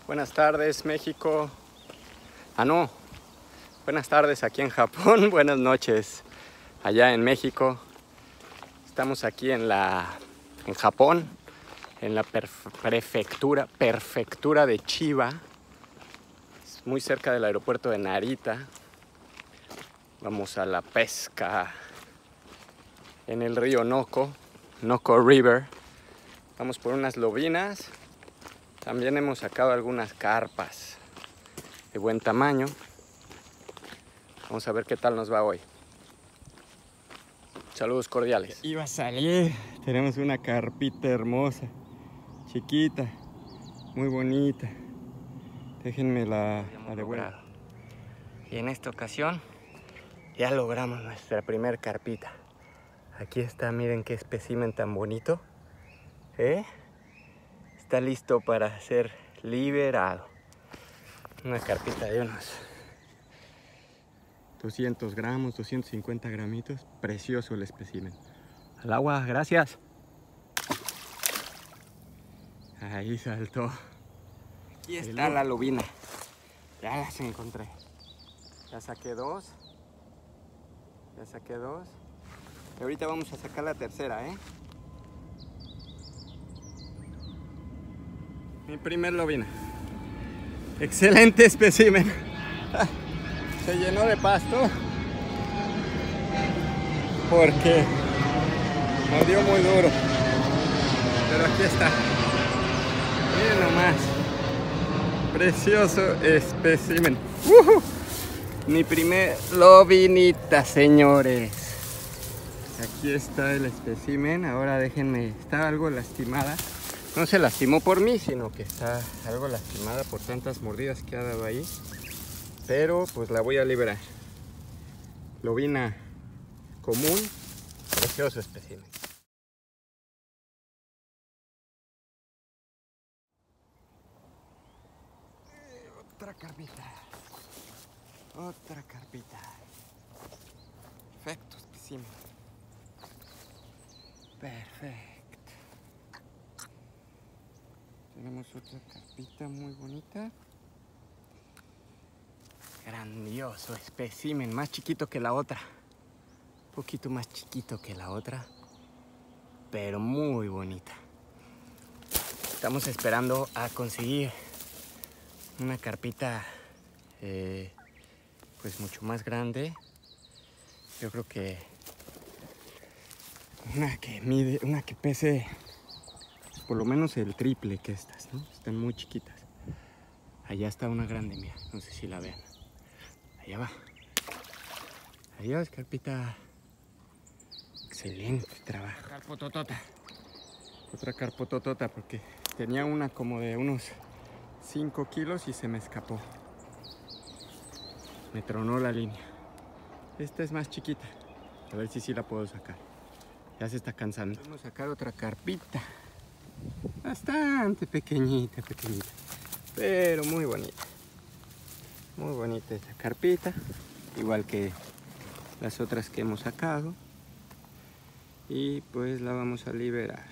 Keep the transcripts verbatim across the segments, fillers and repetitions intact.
Buenas tardes, México. Ah, no. Buenas tardes aquí en Japón. Buenas noches allá en México. Estamos aquí en la en Japón, en la prefectura, prefectura de Chiba, muy cerca del aeropuerto de Narita. Vamos a la pesca en el río Noko, Noko River. Vamos por unas lobinas. También hemos sacado algunas carpas de buen tamaño. Vamos a ver qué tal nos va hoy. Saludos cordiales. Iba a salir. Tenemos una carpita hermosa, chiquita, muy bonita. Déjenme la, la devuelvo. Y en esta ocasión ya logramos nuestra primer carpita. Aquí está, miren qué espécimen tan bonito. ¿Eh? Está listo para ser liberado. Una carpita de unos doscientos gramos, doscientos cincuenta gramitos. Precioso el espécimen. Al agua, gracias. Ahí saltó. Aquí está la lobina. Ya las encontré. Ya saqué dos. Ya saqué dos. Y ahorita vamos a sacar la tercera, ¿eh? Mi primer lobina. Excelente espécimen. Se llenó de pasto porque mordió muy duro. Pero aquí está. Miren nomás. Precioso espécimen. Uh-huh. Mi primer lobinita, señores. Aquí está el espécimen. Ahora déjenme. Está algo lastimada. No se lastimó por mí, sino que está algo lastimada por tantas mordidas que ha dado ahí. Pero pues la voy a liberar. Lobina común, precioso espécimen. Otra carpita. Otra carpita. Perfecto espécimen. Perfecto. Tenemos otra carpita muy bonita. Grandioso espécimen, más chiquito que la otra. Un poquito más chiquito que la otra, pero muy bonita. Estamos esperando a conseguir una carpita eh, pues mucho más grande. Yo creo que una que mide, una que pese por lo menos el triple que estas, ¿no? Están muy chiquitas. Allá está una grande, mira, no sé si la vean. Allá va. Adiós, carpita. Excelente trabajo. Carpototota. Otra carpototota porque tenía una como de unos cinco kilos y se me escapó. Me tronó la línea. Esta es más chiquita. A ver si sí la puedo sacar. Ya se está cansando. Vamos a sacar otra carpita. Bastante pequeñita, pequeñita. Pero muy bonita. Muy bonita esta carpita. Igual que las otras que hemos sacado. Y pues la vamos a liberar.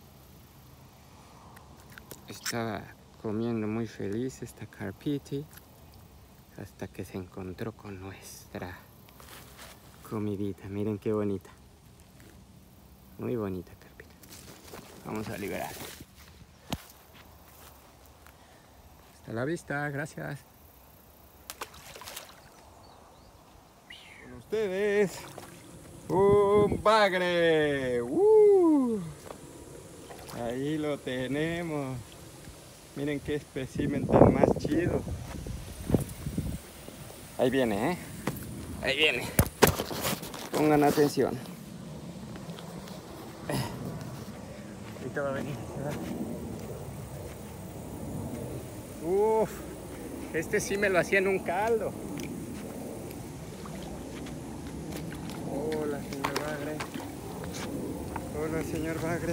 Estaba comiendo muy feliz esta carpita hasta que se encontró con nuestra comidita. Miren qué bonita. Muy bonita carpita. Vamos a liberar. Hasta la vista, gracias. Con ustedes, un bagre. ¡Uh! Ahí lo tenemos. Miren qué espécimen tan más chido. Ahí viene, ¿eh? Ahí viene. Pongan atención. Ahorita va a venir. Uf, este sí me lo hacía en un caldo. Hola, señor Bagre. Hola, señor Bagre.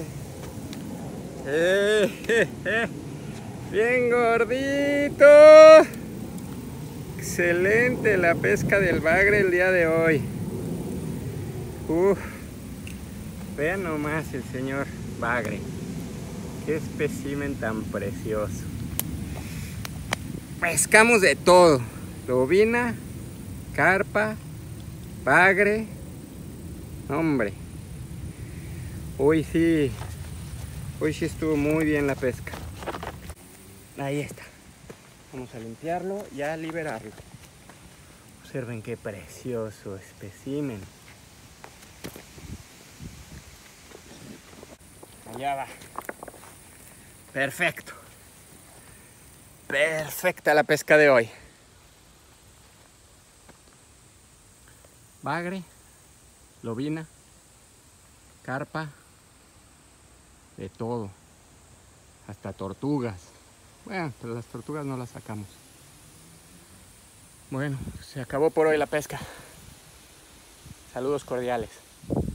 ¡Eh, eh, eh! ¡Bien gordito! Excelente la pesca del bagre el día de hoy. Uf, vean nomás el señor Bagre. Qué espécimen tan precioso. pescamos de todo. Lobina, carpa, bagre. Hombre, hoy sí, hoy sí estuvo muy bien la pesca. Ahí está. Vamos a limpiarlo y a liberarlo. Observen qué precioso espécimen. Allá va. Perfecto. Perfecta la pesca de hoy. Bagre, lobina, carpa, de todo. Hasta tortugas. Bueno, pero las tortugas no las sacamos. Bueno, se acabó por hoy la pesca. Saludos cordiales.